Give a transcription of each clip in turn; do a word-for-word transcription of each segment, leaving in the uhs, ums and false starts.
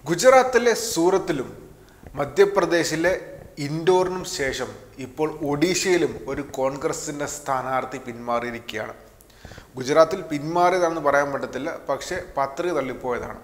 ഗുജറാത്തിലെ സൂറത്തിലും മധ്യപ്രദേശിലെ ഇൻഡോറിനും ശേഷം ഇപ്പോൾ ഒഡീഷയിലും ഒരു കോൺഗ്രസിൻ്റെ സ്ഥാനാർത്ഥി പിന്മാറിയിരിക്കുകയാണ്. ഗുജറാത്തിൽ പിന്മാറിയതാണെന്ന് പറയാൻ പറ്റത്തില്ല, പക്ഷേ പത്രിക തള്ളിപ്പോയതാണ്.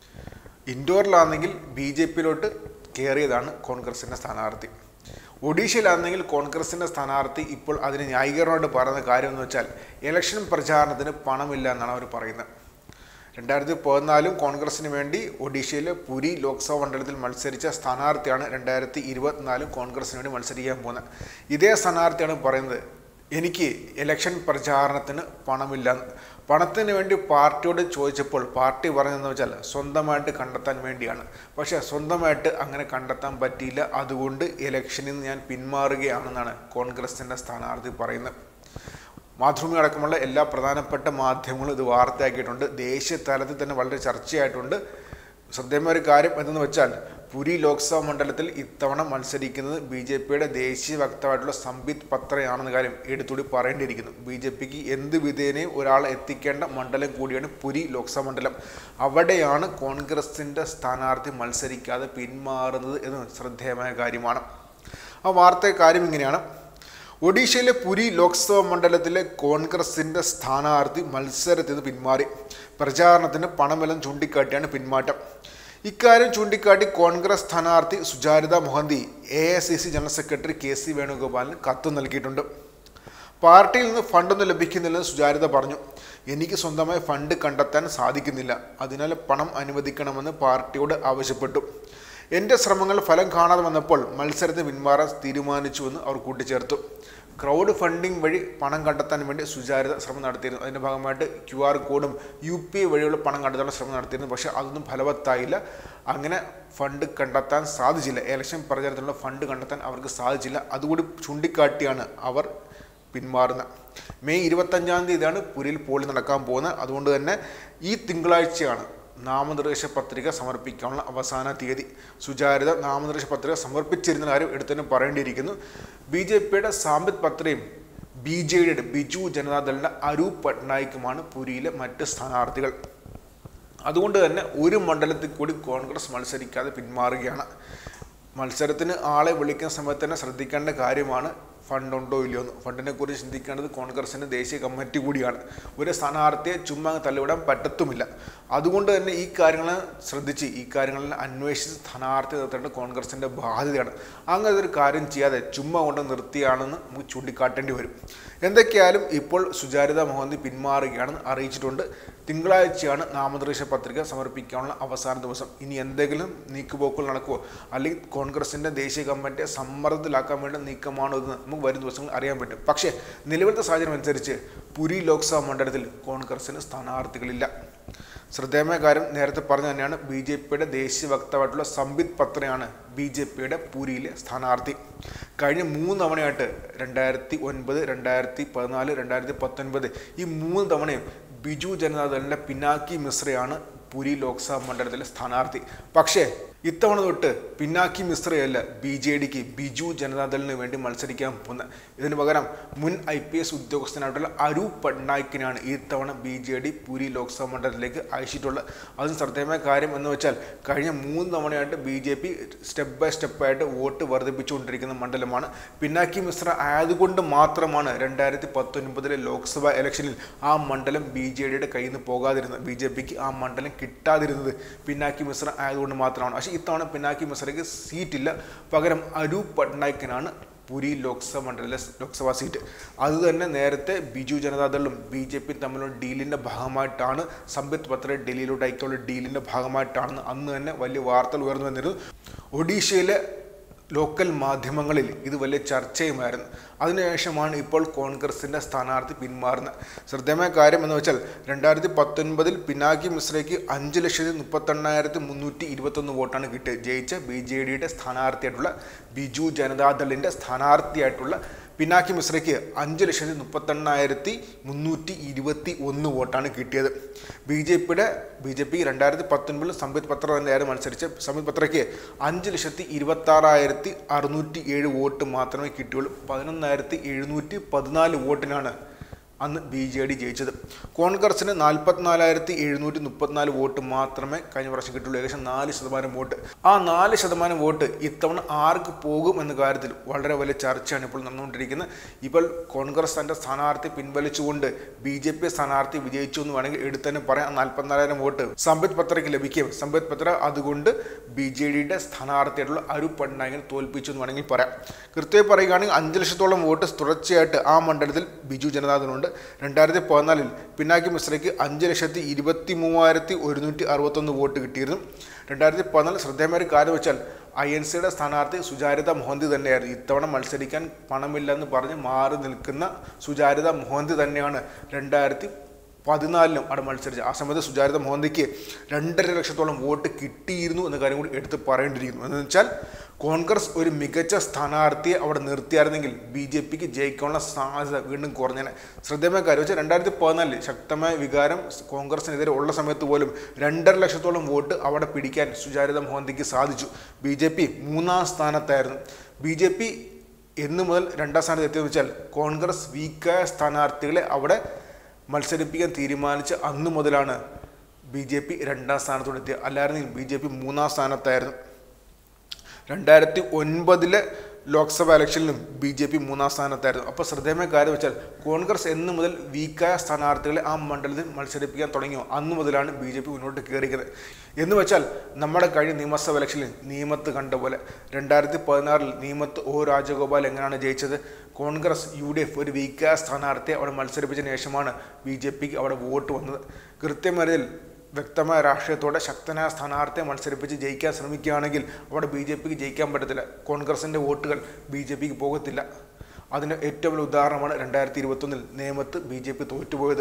ഇൻഡോറിലാണെങ്കിൽ ബി ജെ പിയിലോട്ട് കയറിയതാണ് കോൺഗ്രസിൻ്റെ സ്ഥാനാർത്ഥി. ഒഡീഷയിലാണെങ്കിൽ കോൺഗ്രസിൻ്റെ സ്ഥാനാർത്ഥി ഇപ്പോൾ അതിന് ന്യായീകരണമായിട്ട് പറയുന്ന കാര്യം എന്ന് വെച്ചാൽ ഇലക്ഷൻ പ്രചാരണത്തിന് പണമില്ല എന്നാണ് അവർ പറയുന്നത്. രണ്ടായിരത്തി പതിനാലും കോൺഗ്രസിന് വേണ്ടി ഒഡീഷയിലെ പുരി ലോക്സഭാ മണ്ഡലത്തിൽ മത്സരിച്ച സ്ഥാനാർത്ഥിയാണ് രണ്ടായിരത്തി ഇരുപത്തിനാലും കോൺഗ്രസിന് വേണ്ടി മത്സരിക്കാൻ പോകുന്നത്. ഇതേ സ്ഥാനാർത്ഥിയാണ് പറയുന്നത്, എനിക്ക് ഇലക്ഷൻ പ്രചാരണത്തിന് പണമില്ല. പണത്തിന് വേണ്ടി പാർട്ടിയോട് ചോദിച്ചപ്പോൾ പാർട്ടി പറഞ്ഞതെന്ന് വെച്ചാൽ സ്വന്തമായിട്ട് കണ്ടെത്താൻ വേണ്ടിയാണ്. പക്ഷേ സ്വന്തമായിട്ട് അങ്ങനെ കണ്ടെത്താൻ പറ്റിയില്ല, അതുകൊണ്ട് ഇലക്ഷനിൽ നിന്ന് ഞാൻ പിന്മാറുകയാണെന്നാണ് കോൺഗ്രസിൻ്റെ സ്ഥാനാർത്ഥി പറയുന്നത്. മാതൃഭൂമി അടക്കമുള്ള എല്ലാ പ്രധാനപ്പെട്ട മാധ്യമങ്ങളും ഇത് വാർത്തയാക്കിയിട്ടുണ്ട്. ദേശീയ തലത്തിൽ തന്നെ വളരെ ചർച്ചയായിട്ടുണ്ട്. ശ്രദ്ധേയമായ ഒരു കാര്യം എന്തെന്ന് വെച്ചാൽ പുരി ലോക്സഭാ മണ്ഡലത്തിൽ ഇത്തവണ മത്സരിക്കുന്നത് ബി ജെ പിയുടെ ദേശീയ വക്താവായിട്ടുള്ള സംബിത് പത്രയാണെന്ന കാര്യം എടുത്തുകൂടി പറയേണ്ടിയിരിക്കുന്നു. ബി ജെ പിക്ക് എന്ത് വിധേനയും ഒരാളെ എത്തിക്കേണ്ട മണ്ഡലം കൂടിയാണ് പുരി ലോക്സഭാ മണ്ഡലം. അവിടെയാണ് കോൺഗ്രസിൻ്റെ സ്ഥാനാർത്ഥി മത്സരിക്കാതെ പിന്മാറുന്നത് എന്ന് ശ്രദ്ധേയമായ കാര്യമാണ്. ആ വാർത്ത കാര്യം ഇങ്ങനെയാണ്. ഒഡീഷയിലെ പുരി ലോക്സഭാ മണ്ഡലത്തിലെ കോൺഗ്രസിൻ്റെ സ്ഥാനാർത്ഥി മത്സരത്തിൽ നിന്ന് പിന്മാറി. പ്രചാരണത്തിന് പണമെല്ലാം ചൂണ്ടിക്കാട്ടിയാണ് പിന്മാറ്റം. ഇക്കാര്യം ചൂണ്ടിക്കാട്ടി കോൺഗ്രസ് സ്ഥാനാർത്ഥി Sucharita Mohanty A I C C general secretary K C വേണുഗോപാലിന് കത്ത് നൽകിയിട്ടുണ്ട്. പാർട്ടിയിൽ നിന്ന് ഫണ്ടൊന്നും ലഭിക്കുന്നില്ലെന്ന് സുചാരിത പറഞ്ഞു. എനിക്ക് സ്വന്തമായി ഫണ്ട് കണ്ടെത്താൻ സാധിക്കുന്നില്ല, അതിനാൽ പണം അനുവദിക്കണമെന്ന് പാർട്ടിയോട് ആവശ്യപ്പെട്ടു. എൻ്റെ ശ്രമങ്ങൾ ഫലം കാണാതെ വന്നപ്പോൾ മത്സരത്തിന് പിന്മാറാൻ തീരുമാനിച്ചുവെന്ന് അവർ കൂട്ടിച്ചേർത്തു. ക്രൗഡ് ഫണ്ടിംഗ് വഴി പണം കണ്ടെത്താൻ വേണ്ടി സുചാരിത ശ്രമം നടത്തിയിരുന്നു. അതിൻ്റെ ഭാഗമായിട്ട് ക്യു ആർ കോഡും യു പി ഐ വഴിയുള്ള പണം കണ്ടെത്താനുള്ള ശ്രമം നടത്തിയിരുന്നു. പക്ഷേ അതൊന്നും ഫലവത്തായില്ല. അങ്ങനെ ഫണ്ട് കണ്ടെത്താൻ സാധിച്ചില്ല. ഇലക്ഷൻ പ്രചാരണത്തിനുള്ള ഫണ്ട് കണ്ടെത്താൻ അവർക്ക് സാധിച്ചില്ല. അതുകൂടി ചൂണ്ടിക്കാട്ടിയാണ് അവർ പിന്മാറുന്നത്. മെയ് ഇരുപത്തഞ്ചാം തീയതിയാണ് പുരിയിൽ പോളിംഗ് നടക്കാൻ പോകുന്നത്. അതുകൊണ്ട് തന്നെ ഈ തിങ്കളാഴ്ചയാണ് നാമനിർദ്ദേശ പത്രിക സമർപ്പിക്കാനുള്ള അവസാന തീയതി. സുചാരിത നാമനിർദ്ദേശ പത്രിക സമർപ്പിച്ചിരുന്ന കാര്യം എടുത്തന്നെ പറയേണ്ടിയിരിക്കുന്നു. ബി ജെ പിയുടെ സാംബിത് പത്രയും ബി ജെ ഡിയുടെ ബിജു ജനതാദളിൻ്റെ അരൂപ് പട്നായിക്കുമാണ് പുരിയിലെ മറ്റ് സ്ഥാനാർത്ഥികൾ. അതുകൊണ്ട് തന്നെ ഒരു മണ്ഡലത്തിൽ കൂടി കോൺഗ്രസ് മത്സരിക്കാതെ പിന്മാറുകയാണ്. മത്സരത്തിന് ആളെ വിളിക്കുന്ന സമയത്ത് തന്നെ ശ്രദ്ധിക്കേണ്ട കാര്യമാണ് ഫണ്ടുണ്ടോ ഇല്ലയോ എന്ന്. ഫണ്ടിനെ കുറിച്ച് ചിന്തിക്കേണ്ടത് കോൺഗ്രസിൻ്റെ ദേശീയ കമ്മിറ്റി കൂടിയാണ്. ഒരു സ്ഥാനാർത്ഥിയെ ചുമ്മാ തള്ളിവിടാൻ പറ്റത്തുമില്ല. അതുകൊണ്ട് തന്നെ ഈ കാര്യങ്ങൾ ശ്രദ്ധിച്ച് ഈ കാര്യങ്ങളിൽ അന്വേഷിച്ച് സ്ഥാനാർത്ഥി നിർത്തേണ്ടത് കോൺഗ്രസിൻ്റെ ബാധ്യതയാണ്. അങ്ങനെ ഒരു കാര്യം ചെയ്യാതെ ചുമ്മാ കൊണ്ട് നിർത്തിയാണെന്ന് നമുക്ക് ചൂണ്ടിക്കാട്ടേണ്ടി വരും. എന്തൊക്കെയായാലും ഇപ്പോൾ സുചാരിത മൊഹന്തി പിന്മാറുകയാണെന്ന് അറിയിച്ചിട്ടുണ്ട്. തിങ്കളാഴ്ചയാണ് നാമനിർദ്ദേശ പത്രിക സമർപ്പിക്കാനുള്ള അവസാന ദിവസം. ഇനി എന്തെങ്കിലും നീക്കുപോക്കുകൾ നടക്കുമോ, അല്ലെങ്കിൽ കോൺഗ്രസിൻ്റെ ദേശീയ കമ്മിറ്റിയെ സമ്മർദ്ദത്തിലാക്കാൻ വേണ്ടി നീക്കമാണോ എന്ന് നമുക്ക് വരും ദിവസങ്ങൾ അറിയാൻ പറ്റും. പക്ഷേ നിലവിലത്തെ സാഹചര്യം അനുസരിച്ച് പുരി ലോക്സഭാ മണ്ഡലത്തിൽ കോൺഗ്രസിന് സ്ഥാനാർത്ഥികളില്ല. ശ്രദ്ധേയമായ കാര്യം നേരത്തെ പറഞ്ഞു തന്നെയാണ്. ബി ജെ പിയുടെ ദേശീയ വക്താവായിട്ടുള്ള സംബിത് പത്രയാണ് ബി ജെ പിയുടെ പുരിയിലെ സ്ഥാനാർത്ഥി. കഴിഞ്ഞ മൂന്ന് തവണയായിട്ട് രണ്ടായിരത്തി ഒൻപത് രണ്ടായിരത്തി പതിനാല് രണ്ടായിരത്തി പത്തൊൻപത് ഈ മൂന്ന് തവണയും ബിജു ജനതാദളിൻ്റെ പിനാക്കി മിശ്രയാണ് പുരി ലോക്സഭാ മണ്ഡലത്തിലെ സ്ഥാനാർത്ഥി. പക്ഷേ ഇത്തവണ തൊട്ട് പിനാക്കി മിശ്രയല്ല ബി ജെ ഡിക്ക് ബിജു ജനതാദളിന് വേണ്ടി മത്സരിക്കാൻ പോകുന്നത്. ഇതിന് പകരം മുൻ ഐ പി എസ് ഉദ്യോഗസ്ഥനായിട്ടുള്ള അരൂപ് പട്നായിക്കിനാണ് ഈ തവണ B J D Puri Lok Sabha മണ്ഡലത്തിലേക്ക് അയച്ചിട്ടുള്ളത്. അതിന് ശ്രദ്ധേയമായ കാര്യം എന്ന് വെച്ചാൽ കഴിഞ്ഞ മൂന്ന് തവണയായിട്ട് B J P step by സ്റ്റെപ്പായിട്ട് വോട്ട് വർദ്ധിപ്പിച്ചുകൊണ്ടിരിക്കുന്ന മണ്ഡലമാണ്. പിനാക്കി മിശ്ര ആയതുകൊണ്ട് മാത്രമാണ് രണ്ടായിരത്തി പത്തൊൻപതിലെ ലോക്സഭാ ഇലക്ഷനിൽ ആ മണ്ഡലം ബി ജെ ഡിയുടെ കയ്യിൽ നിന്ന് പോകാതിരുന്നത്. ബി ജെ പിക്ക് ആ മണ്ഡലം കിട്ടാതിരുന്നത് പിനാക്കി മിശ്ര ആയതുകൊണ്ട് മാത്രമാണ്. പക്ഷേ ഇത്തവണ പിനാക്കി മിശ്രയ്ക്ക് സീറ്റില്ല, പകരം അരൂപ് പട്നായിക്കിനാണ് പുരി ലോക്സഭാ മണ്ഡലത്തിലെ ലോക്സഭാ സീറ്റ്. അതുതന്നെ നേരത്തെ ബിജു ജനതാദളും ബി ജെ പി തമ്മിലുള്ള ഡീലിൻ്റെ ഭാഗമായിട്ടാണ് സംബിത് പത്ര ഡൽഹിയിലോട്ട് അയക്കാനുള്ള ഡീലിൻ്റെ ഭാഗമായിട്ടാണെന്ന് അന്ന് തന്നെ വലിയ വാർത്തകൾ ഉയർന്നു വന്നിരുന്നു. ഒഡീഷയിലെ ലോക്കൽ മാധ്യമങ്ങളിൽ ഇത് വലിയ ചർച്ചയുമായിരുന്നു. അതിനുശേഷമാണ് ഇപ്പോൾ കോൺഗ്രസിൻ്റെ സ്ഥാനാർത്ഥി പിന്മാറുന്നത്. ശ്രദ്ധേയമായ കാര്യം എന്ന് വെച്ചാൽ രണ്ടായിരത്തി പത്തൊൻപതിൽ പിനാക്കി മിശ്രയ്ക്ക് അഞ്ച് ലക്ഷത്തി മുപ്പത്തെണ്ണായിരത്തി മുന്നൂറ്റി ഇരുപത്തൊന്ന് വോട്ടാണ് കിട്ടിയത്. ജയിച്ച ബി ജെ ഡിയുടെ സ്ഥാനാർത്ഥിയായിട്ടുള്ള ബിജു ജനതാദളിൻ്റെ സ്ഥാനാർത്ഥിയായിട്ടുള്ള പിനാക്കി മിശ്രയ്ക്ക് അഞ്ച് ലക്ഷത്തി മുപ്പത്തെണ്ണായിരത്തി മുന്നൂറ്റി ഇരുപത്തി ഒന്ന് വോട്ടാണ് കിട്ടിയത്. ബി ജെ പിയുടെ ബി ജെ പി രണ്ടായിരത്തി പത്തൊൻപതിൽ സംബിത് പത്ര തന്നെയായിരുന്നു മത്സരിച്ച സംബിത് പത്രയ്ക്ക് അഞ്ച് ലക്ഷത്തി ഇരുപത്താറായിരത്തി അറുന്നൂറ്റി ഏഴ് വോട്ട് മാത്രമേ കിട്ടിയുള്ളൂ. പതിനൊന്നായിരത്തി എഴുന്നൂറ്റി പതിനാല് വോട്ടിനാണ് അന്ന് ബി ജെ ഡി ജയിച്ചത്. കോൺഗ്രസിന് നാൽപ്പത്തിനാലായിരത്തി എഴുന്നൂറ്റി മുപ്പത്തിനാല് വോട്ട് മാത്രമേ കഴിഞ്ഞ പ്രാവശ്യം കിട്ടുള്ളൂ, ഏകദേശം നാല് ശതമാനം വോട്ട്. ആ നാല് ശതമാനം വോട്ട് ഇത്തവണ ആർക്ക് പോകും എന്ന കാര്യത്തിൽ വളരെ വലിയ ചർച്ചയാണ് ഇപ്പോൾ നടന്നുകൊണ്ടിരിക്കുന്നത്. ഇപ്പോൾ കോൺഗ്രസ് തൻ്റെ സ്ഥാനാർത്ഥി പിൻവലിച്ചുകൊണ്ട് ബി ജെ പി സ്ഥാനാർത്ഥി വിജയിച്ചു എന്ന് വേണമെങ്കിൽ എടുത്തന്നെ പറയാം. നാൽപ്പത്തിനാലായിരം വോട്ട് സംബിത് പത്രയ്ക്ക് ലഭിക്കും. സംബിത് പത്ര അതുകൊണ്ട് ബി ജെ ഡിയുടെ സ്ഥാനാർത്ഥിയായിട്ടുള്ള അരൂപ് പട്നായിക്കിനെ തോൽപ്പിച്ചു എന്ന് വേണമെങ്കിൽ പറയാം. കൃത്യമായി പറയുകയാണെങ്കിൽ അഞ്ച് ലക്ഷത്തോളം വോട്ട് തുടർച്ചയായിട്ട് ആ മണ്ഡലത്തിൽ ബിജു ജനതാദളുണ്ട്. രണ്ടായിരത്തി പതിനാലിൽ പിനാക്കി മിശ്രയ്ക്ക് അഞ്ച് ലക്ഷത്തി ഇരുപത്തി മൂവായിരത്തി ഒരുന്നൂറ്റി അറുപത്തൊന്ന് വോട്ട് കിട്ടിയിരുന്നു. രണ്ടായിരത്തി പതിനാലിൽ ശ്രദ്ധേയമായ ഒരു കാര്യം വെച്ചാൽ ഐ എൻ സിയുടെ സ്ഥാനാർത്ഥി സുചാരിത മൊഹന്തി തന്നെയായിരുന്നു. ഇത്തവണ മത്സരിക്കാൻ പണമില്ലെന്ന് പറഞ്ഞ് മാറി നിൽക്കുന്ന സുചാരിത മൊഹന്തി തന്നെയാണ് രണ്ടായിരത്തി പതിനാലിലും അവിടെ മത്സരിച്ച്. ആ സമയത്ത് സുചാരിത മൊഹന്തിക്ക് രണ്ടര ലക്ഷത്തോളം വോട്ട് കിട്ടിയിരുന്നു എന്ന കാര്യം കൂടി എടുത്ത് പറയേണ്ടിയിരിക്കുന്നു. എന്ന് വെച്ചാൽ കോൺഗ്രസ് ഒരു മികച്ച സ്ഥാനാർത്ഥിയെ അവിടെ നിർത്തിയായിരുന്നെങ്കിൽ ബി ജെ പിക്ക് ജയിക്കാനുള്ള സാധ്യത വീണ്ടും കുറഞ്ഞേനെ. ശ്രദ്ധേയമായ കാര്യം വെച്ചാൽ രണ്ടായിരത്തി പതിനാലിൽ ശക്തമായ വികാരം കോൺഗ്രസിനെതിരെ ഉള്ള സമയത്ത് പോലും രണ്ടര ലക്ഷത്തോളം വോട്ട് അവിടെ പിടിക്കാൻ സുചാരിത മൊഹന്തിക്ക് സാധിച്ചു. ബി ജെ പി മൂന്നാം സ്ഥാനത്തായിരുന്നു. ബി ജെ പി എന്നു മുതൽ രണ്ടാം സ്ഥാനത്ത് എത്തിയെന്ന് വെച്ചാൽ കോൺഗ്രസ് വീക്കായ സ്ഥാനാർത്ഥികളെ അവിടെ മത്സരിപ്പിക്കാൻ തീരുമാനിച്ച അന്നു മുതലാണ് ബി ജെ പി രണ്ടാം സ്ഥാനത്തോടെ എത്തിയത്. അല്ലായിരുന്നെങ്കിൽ ബി ജെ പി മൂന്നാം സ്ഥാനത്തായിരുന്നു. രണ്ടായിരത്തി ഒൻപതിലെ ലോക്സഭ ഇലക്ഷനിലും ബി ജെ പി മൂന്നാം സ്ഥാനത്തായിരുന്നു. അപ്പോൾ ശ്രദ്ധേയമായ കാര്യം വെച്ചാൽ കോൺഗ്രസ് എന്നു മുതൽ വീക്കായ സ്ഥാനാർത്ഥികളെ ആ മണ്ഡലത്തിൽ മത്സരിപ്പിക്കാൻ തുടങ്ങിയോ അന്നു മുതലാണ് ബി ജെ പി മുന്നോട്ട് കയറിക്കുന്നത്. എന്ന് വെച്ചാൽ നമ്മുടെ കഴിഞ്ഞ നിയമസഭ ഇലക്ഷനിൽ നീമത്ത് കണ്ട പോലെ രണ്ടായിരത്തി പതിനാറിൽ നീമത്ത് ഒ രാജഗോപാൽ എങ്ങനെയാണ് ജയിച്ചത്? കോൺഗ്രസ് യു ഡി എഫ് ഒരു വീക്കായ സ്ഥാനാർത്ഥിയെ അവിടെ മത്സരിപ്പിച്ചതിന് ശേഷമാണ് ബി ജെ പിക്ക് അവിടെ വോട്ട് വന്നത്. കൃത്യമായി വ്യക്തമായ രാഷ്ട്രീയത്തോടെ ശക്തനായ സ്ഥാനാർത്ഥിയെ മത്സരിപ്പിച്ച് ജയിക്കാൻ ശ്രമിക്കുകയാണെങ്കിൽ അവിടെ ബി ജെ പിക്ക് ജയിക്കാൻ പറ്റത്തില്ല. കോൺഗ്രസിൻ്റെ വോട്ടുകൾ ബി ജെ പിക്ക് പോകത്തില്ല. അതിന് ഏറ്റവും വലിയ ഉദാഹരണമാണ് രണ്ടായിരത്തി ഇരുപത്തൊന്നിൽ നേമത്ത് ബി ജെ പി തോറ്റുപോയത്.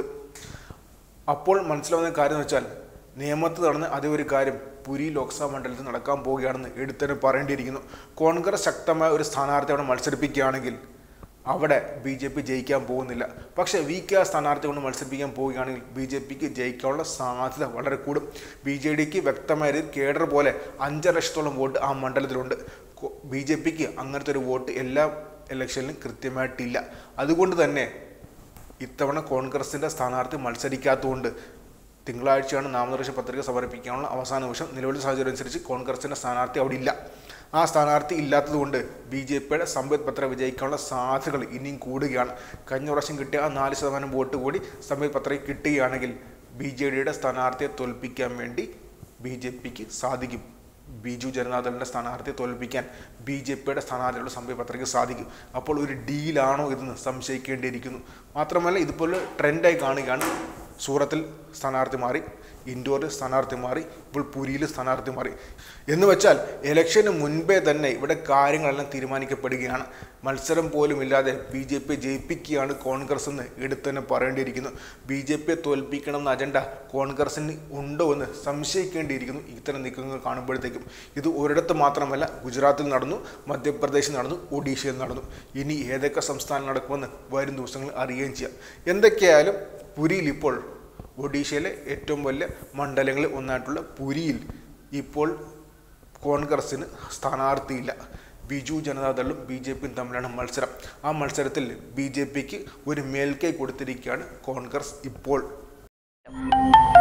അപ്പോൾ മനസ്സിലാവുന്ന കാര്യം എന്ന് വെച്ചാൽ നേമത്ത് നടന്ന് അതേ ഒരു കാര്യം പുരി ലോക്സഭാ മണ്ഡലത്തിൽ നടക്കാൻ പോവുകയാണെന്ന് എടുത്തന്നെ പറയേണ്ടിയിരിക്കുന്നു. കോൺഗ്രസ് ശക്തമായ ഒരു സ്ഥാനാർത്ഥി അവിടെ മത്സരിപ്പിക്കുകയാണെങ്കിൽ അവിടെ ബി ജെ പി ജയിക്കാൻ പോകുന്നില്ല. പക്ഷേ വീക്കായ സ്ഥാനാർത്ഥി കൊണ്ട് മത്സരിപ്പിക്കാൻ പോവുകയാണെങ്കിൽ ബി ജെ പിക്ക് ജയിക്കാനുള്ള സാധ്യത വളരെ കൂടും. ബി ജെ ഡിക്ക് വ്യക്തമായ കേഡർ പോലെ അഞ്ചര ലക്ഷത്തോളം വോട്ട് ആ മണ്ഡലത്തിലുണ്ട്. ബി ജെ പിക്ക് അങ്ങനത്തെ ഒരു വോട്ട് എല്ലാ ഇലക്ഷനിലും കൃത്യമായിട്ടില്ല. അതുകൊണ്ട് തന്നെ ഇത്തവണ കോൺഗ്രസിൻ്റെ സ്ഥാനാർത്ഥി മത്സരിക്കാത്തതുകൊണ്ട് തിങ്കളാഴ്ചയാണ് നാമനിർദ്ദേശ പത്രിക സമർപ്പിക്കാനുള്ള അവസാന നിമിഷം. നിലവിലെ സാഹചര്യം അനുസരിച്ച് കോൺഗ്രസിൻ്റെ സ്ഥാനാർത്ഥി അവിടെ ഇല്ല. ആ സ്ഥാനാർത്ഥി ഇല്ലാത്തതുകൊണ്ട് ബി ജെ പിയുടെ സംബിത് പത്ര വിജയിക്കാനുള്ള സാധ്യതകൾ ഇനിയും കൂടുകയാണ്. കഴിഞ്ഞ പ്രാവശ്യം കിട്ടിയ ആ നാല് ശതമാനം വോട്ട് കൂടി സംബിത് പത്രയ്ക്ക് കിട്ടുകയാണെങ്കിൽ ബി ജെ ഡിയുടെ സ്ഥാനാർത്ഥിയെ തോൽപ്പിക്കാൻ വേണ്ടി ബി ജെ പിക്ക് സാധിക്കും. ബിജു ജനതാദളിൻ്റെ സ്ഥാനാർത്ഥിയെ തോൽപ്പിക്കാൻ ബി ജെ പിയുടെ സ്ഥാനാർത്ഥികളുടെ സംബിത് പത്രയ്ക്ക് സാധിക്കും. അപ്പോൾ ഒരു ഡീലാണോ ഇതെന്ന് സംശയിക്കേണ്ടിയിരിക്കുന്നു. മാത്രമല്ല ഇതുപോലെ ട്രെൻഡായി കാണുകയാണ്. സൂറത്തിൽ സ്ഥാനാർത്ഥി മാറി, ഇൻഡോറിൽ സ്ഥാനാർത്ഥി മാറി, ഇപ്പോൾ പുരിയിൽ സ്ഥാനാർത്ഥി മാറി. എന്ന് വെച്ചാൽ ഇലക്ഷന് മുൻപേ തന്നെ ഇവിടെ കാര്യങ്ങളെല്ലാം തീരുമാനിക്കപ്പെടുകയാണ്. മത്സരം പോലും ഇല്ലാതെ ബി ജെ പി ജയിപ്പിക്കുകയാണ് കോൺഗ്രസ് എന്ന് എടുത്തു തന്നെ പറയേണ്ടിയിരിക്കുന്നു. ബി ജെ പിയെ തോൽപ്പിക്കണം എന്ന അജണ്ട കോൺഗ്രസിന് ഉണ്ടോ എന്ന് സംശയിക്കേണ്ടിയിരിക്കുന്നു ഇത്തരം നീക്കങ്ങൾ കാണുമ്പോഴത്തേക്കും. ഇത് ഒരിടത്ത് മാത്രമല്ല, ഗുജറാത്തിൽ നടന്നു, മധ്യപ്രദേശിൽ നടന്നു, ഒഡീഷയിൽ നടന്നു. ഇനി ഏതൊക്കെ സംസ്ഥാനം നടക്കുമെന്ന് വരും ദിവസങ്ങളിൽ അറിയുകയും ചെയ്യാം. എന്തൊക്കെയായാലും പുരിയിൽ ഇപ്പോൾ ഒഡീഷയിലെ ഏറ്റവും വലിയ മണ്ഡലങ്ങളിൽ ഒന്നായിട്ടുള്ള പുരിയിൽ ഇപ്പോൾ കോൺഗ്രസിന് സ്ഥാനാർത്ഥിയില്ല. ബിജു ജനതാദളും ബി ജെ പിയും തമ്മിലാണ് മത്സരം. ആ മത്സരത്തിൽ ബി ജെ പിക്ക് ഒരു മേൽക്കൈ കൊടുത്തിരിക്കുകയാണ് കോൺഗ്രസ് ഇപ്പോൾ.